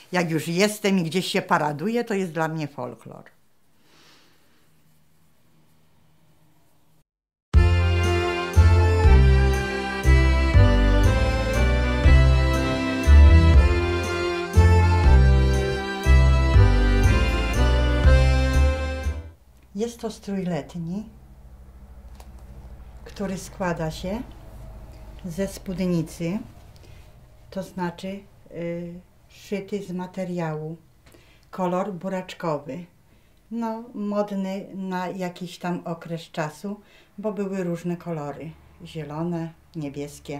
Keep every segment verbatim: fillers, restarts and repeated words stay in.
jak już jestem i gdzieś się paraduję, to jest dla mnie folklor. Jest to strój letni, który składa się ze spódnicy, to znaczy y, szyty z materiału, kolor buraczkowy, no modny na jakiś tam okres czasu, bo były różne kolory, zielone, niebieskie,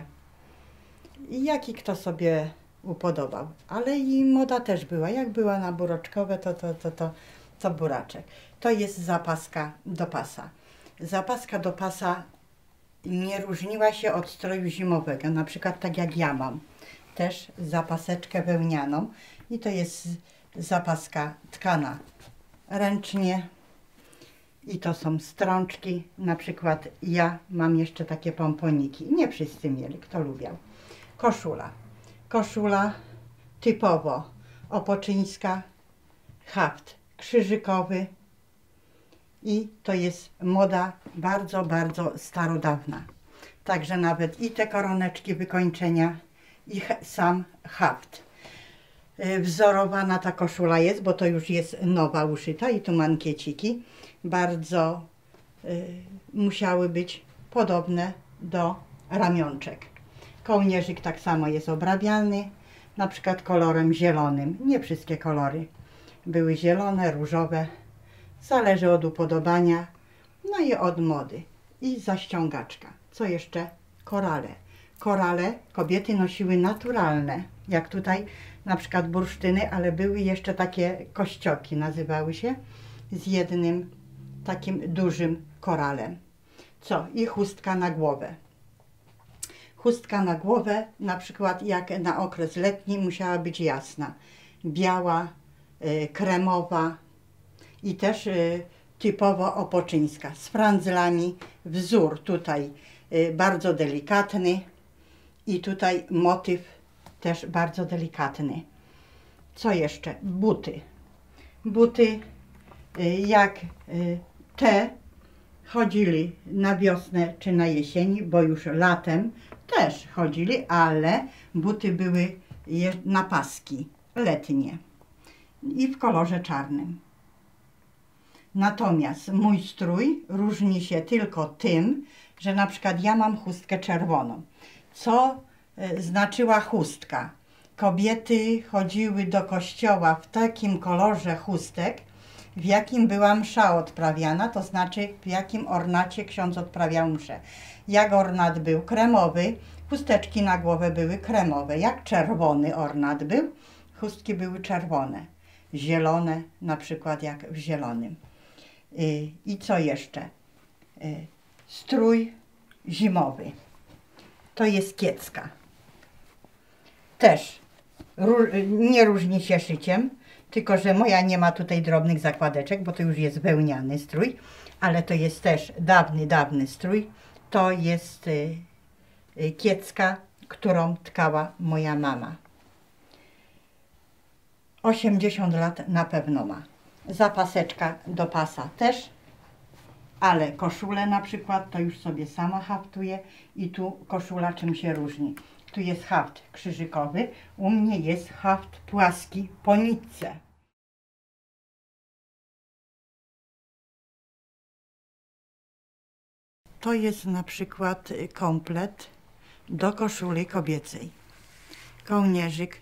jaki kto sobie upodobał, ale i moda też była, jak była na buraczkowe, to to, to, to, to buraczek. To jest zapaska do pasa. Zapaska do pasa nie różniła się od stroju zimowego, na przykład tak jak ja mam. Też zapaseczkę wełnianą i to jest zapaska tkana ręcznie i to są strączki, na przykład ja mam jeszcze takie pomponiki, nie wszyscy mieli, kto lubiał. Koszula, koszula typowo opoczyńska, haft krzyżykowy i to jest moda bardzo, bardzo starodawna. Także nawet i te koroneczki wykończenia i sam haft. Wzorowana ta koszula jest, bo to już jest nowa uszyta i tu mankieciki bardzo y, musiały być podobne do ramionczek. Kołnierzyk tak samo jest obrabiany, na przykład kolorem zielonym. Nie wszystkie kolory były zielone, różowe. Zależy od upodobania, no i od mody. I zaściągaczka. Co jeszcze? Korale. Korale kobiety nosiły naturalne, jak tutaj na przykład bursztyny, ale były jeszcze takie kościoki, nazywały się, z jednym takim dużym koralem. Co? I chustka na głowę. Chustka na głowę, na przykład jak na okres letni, musiała być jasna. Biała, y, kremowa i też y, typowo opoczyńska, z frądzlami. Wzór tutaj y, bardzo delikatny i tutaj motyw też bardzo delikatny. Co jeszcze? Buty. Buty y, jak y, te chodzili na wiosnę czy na jesieni, bo już latem też chodzili, ale buty były na paski letnie i w kolorze czarnym. Natomiast mój strój różni się tylko tym, że na przykład ja mam chustkę czerwoną. Co y, znaczyła chustka? Kobiety chodziły do kościoła w takim kolorze chustek, w jakim była msza odprawiana, to znaczy w jakim ornacie ksiądz odprawiał mszę. Jak ornat był kremowy, chusteczki na głowę były kremowe. Jak czerwony ornat był, chustki były czerwone. Zielone, na przykład jak w zielonym. I, i co jeszcze? Strój zimowy. To jest kiecka. Też nie różni się szyciem, tylko że moja nie ma tutaj drobnych zakładeczek, bo to już jest wełniany strój, ale to jest też dawny, dawny strój. To jest y, y, kiecka, którą tkała moja mama. osiemdziesiąt lat na pewno ma. Zapaseczka do pasa też, ale koszulę na przykład to już sobie sama haftuje i tu koszula czym się różni. Tu jest haft krzyżykowy, u mnie jest haft płaski po nitce. To jest na przykład komplet do koszuli kobiecej. Kołnierzyk,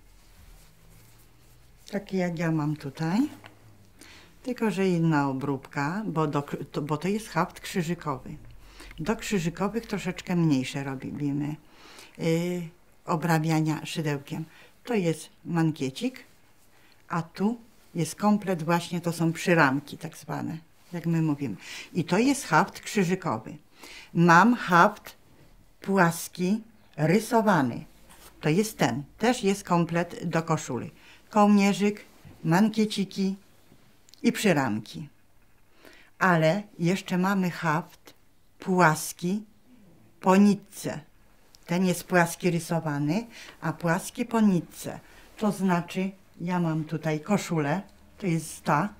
taki jak ja mam tutaj, tylko że inna obróbka, bo, do, to, bo to jest haft krzyżykowy. Do krzyżykowych troszeczkę mniejsze robimy yy, obrabiania szydełkiem. To jest mankiecik, a tu jest komplet właśnie, to są przyramki tak zwane, jak my mówimy. I to jest haft krzyżykowy. Mam haft płaski rysowany. To jest ten. Też jest komplet do koszuli. Kołnierzyk, mankieciki i przyramki. Ale jeszcze mamy haft płaski po nitce. Ten jest płaski rysowany, a płaski po nitce. To znaczy Ja mam tutaj koszulę, to jest ta.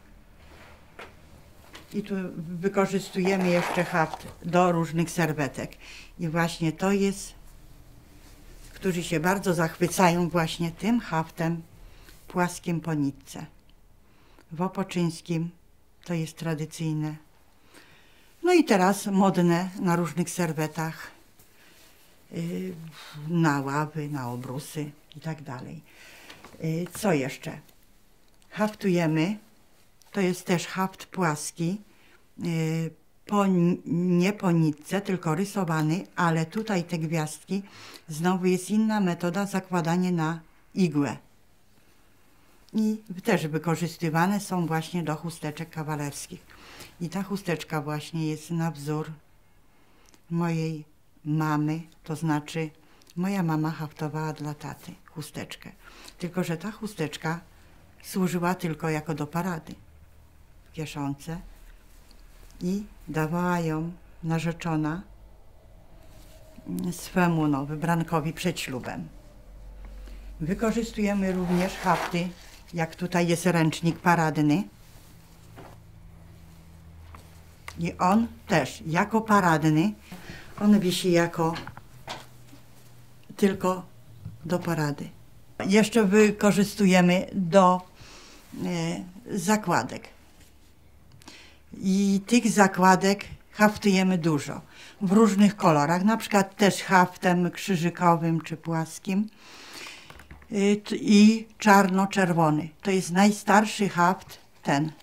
I tu wykorzystujemy jeszcze haft do różnych serwetek. I właśnie to jest, którzy się bardzo zachwycają właśnie tym haftem płaskim po nitce. W Opoczyńskim to jest tradycyjne. No i teraz modne na różnych serwetach, yy, na ławy, na obrusy i tak dalej. Yy, co jeszcze? Haftujemy, to jest też haft płaski, yy, po, nie po nitce, tylko rysowany, ale tutaj te gwiazdki, znowu jest inna metoda, zakładanie na igłę. I też wykorzystywane są właśnie do chusteczek kawalerskich. I ta chusteczka właśnie jest na wzór mojej mamy, to znaczy moja mama haftowała dla taty chusteczkę. Tylko że ta chusteczka służyła tylko jako do parady w kieszonce i dawała ją narzeczona swemu no, wybrankowi przed ślubem. Wykorzystujemy również hafty, jak tutaj jest ręcznik paradny. I on też jako paradny, on wisi jako tylko do parady. Jeszcze wykorzystujemy do e, zakładek. I tych zakładek haftujemy dużo, w różnych kolorach, na przykład też haftem krzyżykowym czy płaskim y, i czarno-czerwony. To jest najstarszy haft ten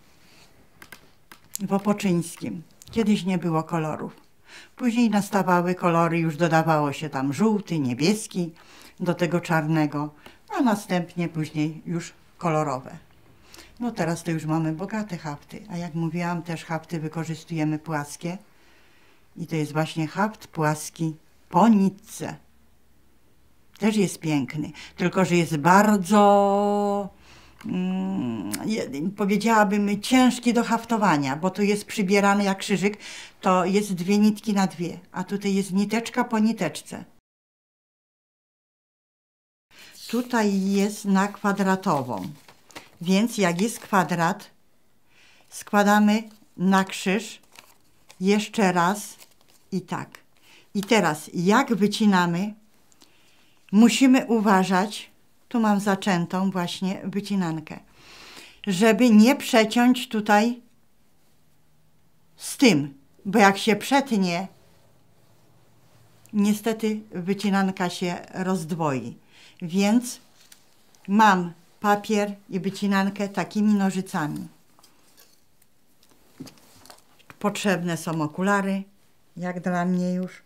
w Opoczyńskim. Kiedyś nie było kolorów. Później nastawały kolory, już dodawało się tam żółty, niebieski do tego czarnego, a następnie później już kolorowe. No teraz to już mamy bogate hafty, a jak mówiłam, też hafty wykorzystujemy płaskie. I to jest właśnie haft płaski po nitce. Też jest piękny, tylko że jest bardzo, mm, powiedziałabym, ciężki do haftowania, bo tu jest przybierany jak krzyżyk, to jest dwie nitki na dwie, a tutaj jest niteczka po niteczce. Tutaj jest na kwadratową. Więc jak jest kwadrat, składamy na krzyż jeszcze raz i tak. I teraz jak wycinamy, musimy uważać, tu mam zaczętą właśnie wycinankę, żeby nie przeciąć tutaj z tym, bo jak się przetnie, niestety wycinanka się rozdwoi. Więc mam papier i wycinankę takimi nożycami. Potrzebne są okulary, jak dla mnie już.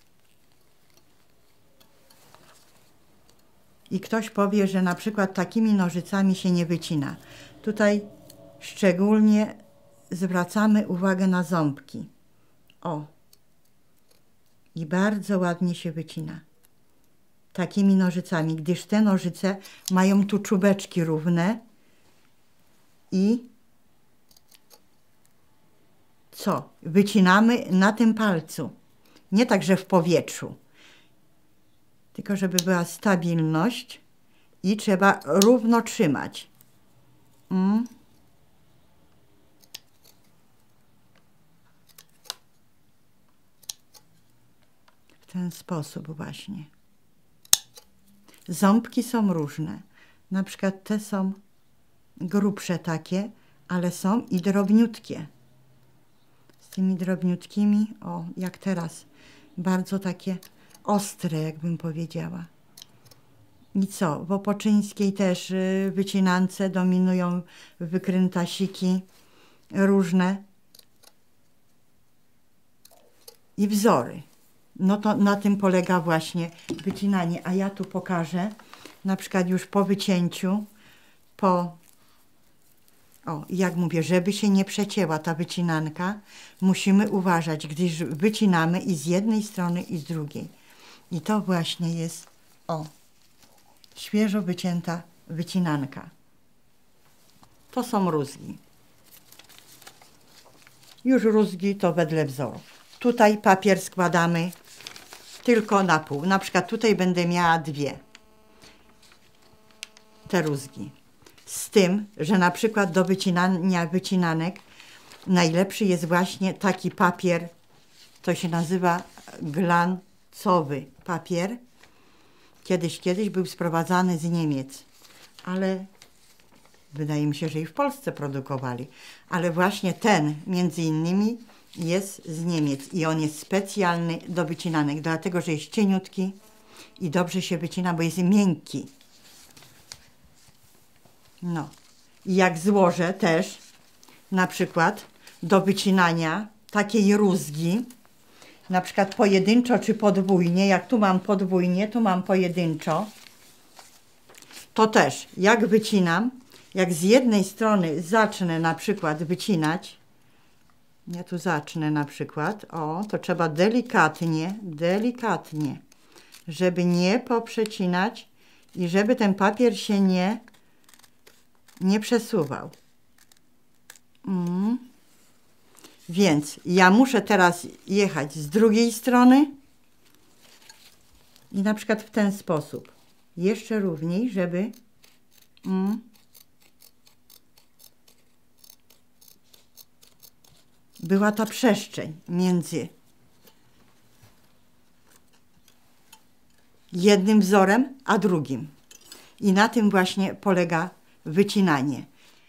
I ktoś powie, że na przykład takimi nożycami się nie wycina. Tutaj szczególnie zwracamy uwagę na ząbki. O! I bardzo ładnie się wycina takimi nożycami, gdyż te nożyce mają tu czubeczki równe i co? Wycinamy na tym palcu. Nie tak, że w powietrzu, tylko żeby była stabilność i trzeba równo trzymać. Mm. W ten sposób właśnie. Ząbki są różne. Na przykład te są grubsze takie, ale są i drobniutkie. Z tymi drobniutkimi, o jak teraz, bardzo takie ostre, jakbym powiedziała. I co? W Opoczyńskiej też y, wycinance dominują wykrętasiki różne i wzory. No to na tym polega właśnie wycinanie. A ja tu pokażę, na przykład już po wycięciu, po, o, jak mówię, żeby się nie przecięła ta wycinanka, musimy uważać, gdyż wycinamy i z jednej strony, i z drugiej. I to właśnie jest, o, świeżo wycięta wycinanka. To są rózgi. Już rózgi to wedle wzoru. Tutaj papier składamy tylko na pół. Na przykład tutaj będę miała dwie te rózgi. Z tym, że na przykład do wycinania wycinanek najlepszy jest właśnie taki papier, to się nazywa glancowy papier. Kiedyś, kiedyś był sprowadzany z Niemiec, ale wydaje mi się, że i w Polsce produkowali. Ale właśnie ten między innymi jest z Niemiec i on jest specjalny do wycinanek, dlatego że jest cieniutki i dobrze się wycina, bo jest miękki. No i jak złożę też na przykład do wycinania takiej rózgi, na przykład pojedynczo czy podwójnie, jak tu mam podwójnie, tu mam pojedynczo, to też jak wycinam, jak z jednej strony zacznę na przykład wycinać, ja tu zacznę na przykład, o, to trzeba delikatnie, delikatnie, żeby nie poprzecinać i żeby ten papier się nie, nie przesuwał. Mm. Więc ja muszę teraz jechać z drugiej strony i na przykład w ten sposób. Jeszcze równiej, żeby mm, była ta przestrzeń między jednym wzorem a drugim. I na tym właśnie polega wycinanie.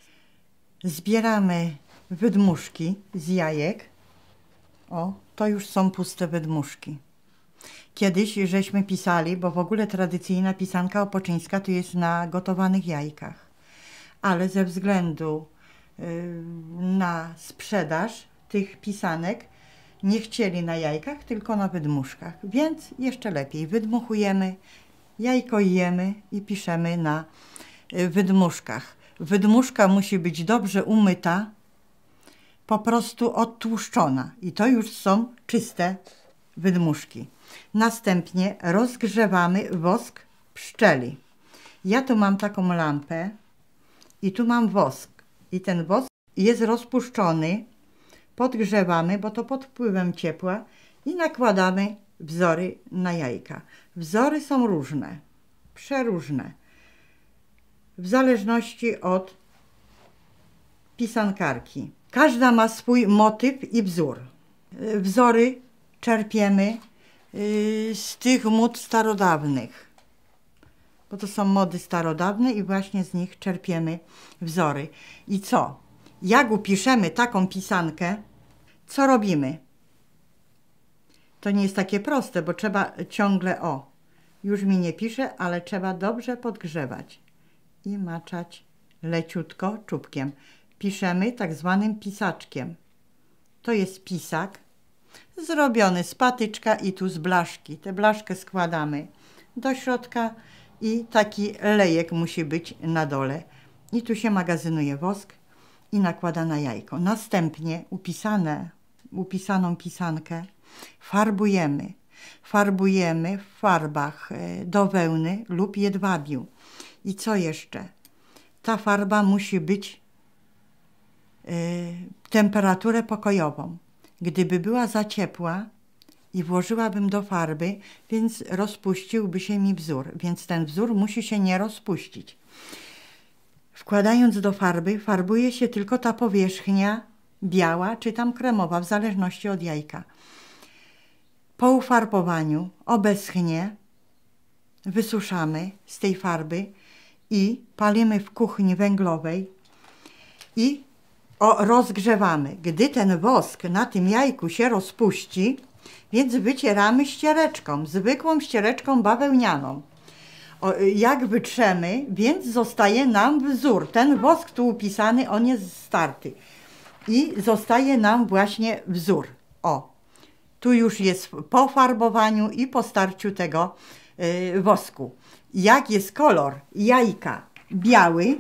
Zbieramy wydmuszki z jajek. O, to już są puste wydmuszki. Kiedyś żeśmy pisali, bo w ogóle tradycyjna pisanka opoczyńska to jest na gotowanych jajkach. Ale ze względu yy, na sprzedaż tych pisanek nie chcieli na jajkach, tylko na wydmuszkach. Więc jeszcze lepiej wydmuchujemy, jajko jemy i piszemy na yy, wydmuszkach. Wydmuszka musi być dobrze umyta, po prostu odtłuszczona i to już są czyste wydmuszki. Następnie rozgrzewamy wosk pszczeli. Ja tu mam taką lampę i tu mam wosk i ten wosk jest rozpuszczony, podgrzewamy, bo to pod wpływem ciepła i nakładamy wzory na jajka. Wzory są różne, przeróżne, w zależności od pisankarki. Każda ma swój motyw i wzór. Wzory czerpiemy z tych mód starodawnych, bo to są mody starodawne i właśnie z nich czerpiemy wzory. I co? Jak upiszemy taką pisankę, co robimy? To nie jest takie proste, bo trzeba ciągle, o, już mi nie pisze, ale trzeba dobrze podgrzewać i maczać leciutko czubkiem. Piszemy tak zwanym pisaczkiem. To jest pisak zrobiony z patyczka i tu z blaszki. Tę blaszkę składamy do środka i taki lejek musi być na dole. I tu się magazynuje wosk i nakłada na jajko. Następnie upisane, upisaną pisankę farbujemy. Farbujemy w farbach do wełny lub jedwabiu. I co jeszcze? Ta farba musi być yy, temperaturę pokojową. Gdyby była za ciepła i włożyłabym do farby, więc rozpuściłby się mi wzór, więc ten wzór musi się nie rozpuścić. Wkładając do farby, farbuje się tylko ta powierzchnia biała czy tam kremowa, w zależności od jajka. Po ufarbowaniu obeschnie, wysuszamy z tej farby i palimy w kuchni węglowej i o, rozgrzewamy. Gdy ten wosk na tym jajku się rozpuści, więc wycieramy ściereczką, zwykłą ściereczką bawełnianą. O, jak wytrzemy, więc zostaje nam wzór. Ten wosk tu upisany, on jest starty. I zostaje nam właśnie wzór. O, tu już jest po farbowaniu i po starciu tego yy, wosku. Jak jest kolor jajka biały,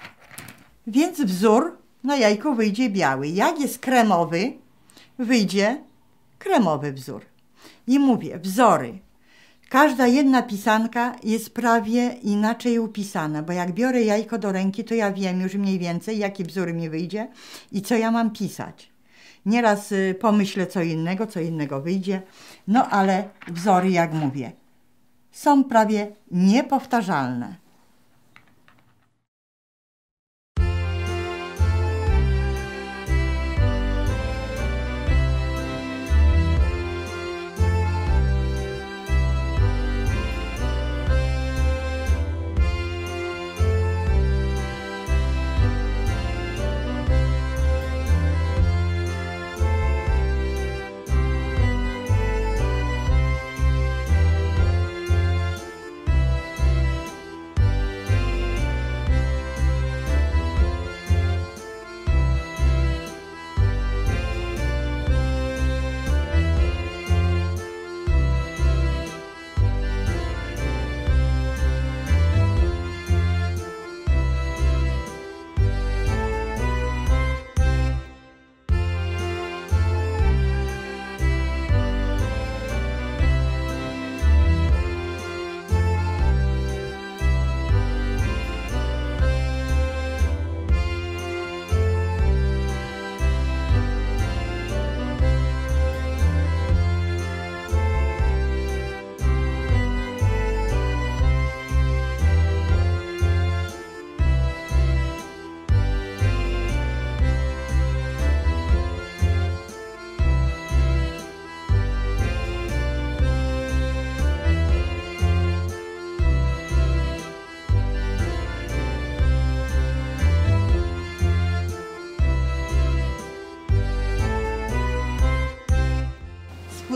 więc wzór na jajku wyjdzie biały. Jak jest kremowy, wyjdzie kremowy wzór. I mówię, wzory. Każda jedna pisanka jest prawie inaczej upisana, bo jak biorę jajko do ręki, to ja wiem już mniej więcej, jaki wzór mi wyjdzie i co ja mam pisać. Nieraz pomyślę co innego, co innego wyjdzie, no ale wzory, jak mówię, są prawie niepowtarzalne.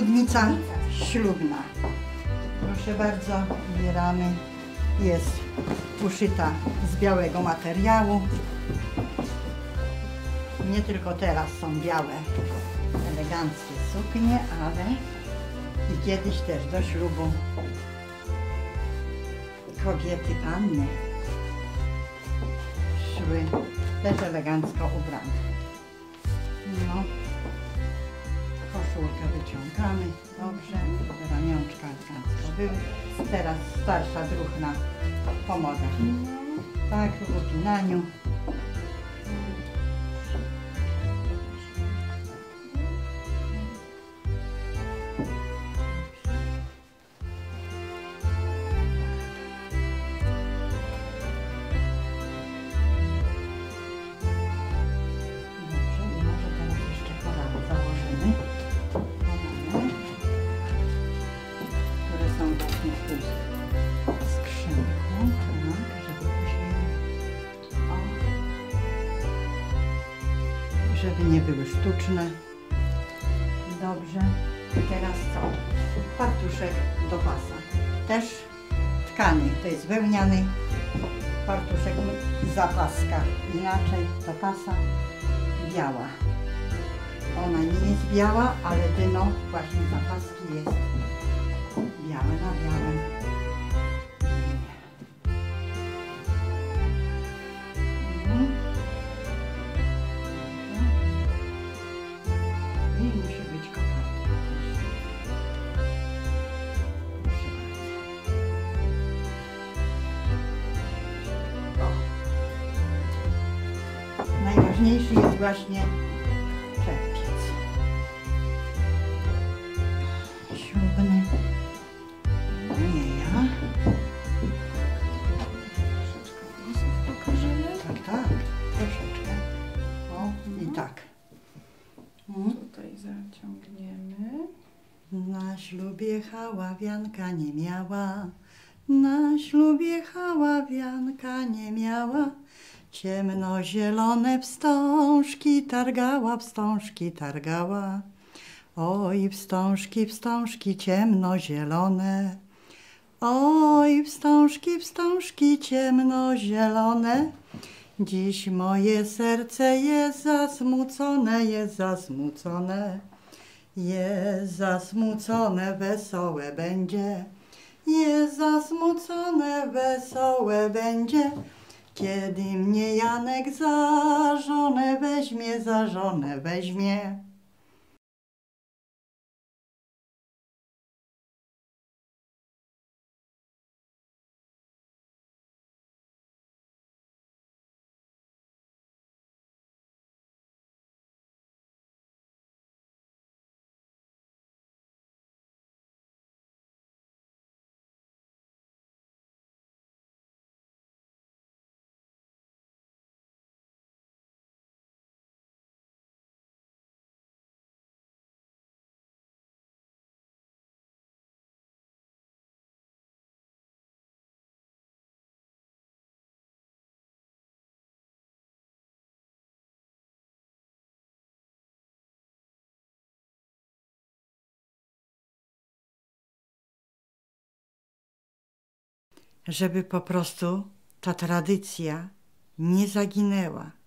spódnica ślubna. Proszę bardzo, ubieramy. Jest uszyta z białego materiału. Nie tylko teraz są białe, eleganckie suknie, ale i kiedyś też do ślubu kobiety, panny szły też elegancko ubrane. No, koszulkę wyciągamy, dobrze, ramionczka elegancko były. Teraz starsza druhna pomoże. Tak, w upinaniu. Żeby nie były sztuczne. Dobrze. I teraz co? Fartuszek do pasa. Też tkany. To jest wełniany fartuszek, zapaska. Inaczej do pasa biała. Ona nie jest biała, ale dyno właśnie zapaski jest białe na białym. Najważniejszy jest właśnie czerwiec ślubny. Nie ja. Troszeczkę włosów pokażemy. Tak, tak, troszeczkę. O, i tak. Hmm. Tutaj zaciągniemy. Na ślubie haławianka nie miała, na ślubie haławianka nie miała. Ciemnozielone wstążki targała, wstążki targała. Oj, wstążki, wstążki ciemnozielone. Oj, wstążki, wstążki ciemnozielone. Dziś moje serce jest zasmucone, jest zasmucone. Jest zasmucone, wesołe będzie. Jest zasmucone, wesołe będzie. Kiedy mnie Janek za żonę weźmie, za żonę weźmie. Żeby po prostu ta tradycja nie zaginęła.